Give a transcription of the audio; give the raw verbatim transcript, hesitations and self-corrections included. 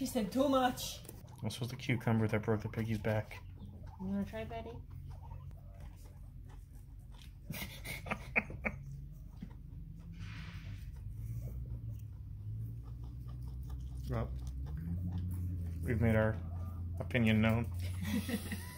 She said too much. This was the cucumber that broke the piggy's back. You wanna try, Betty? Well, we've made our opinion known.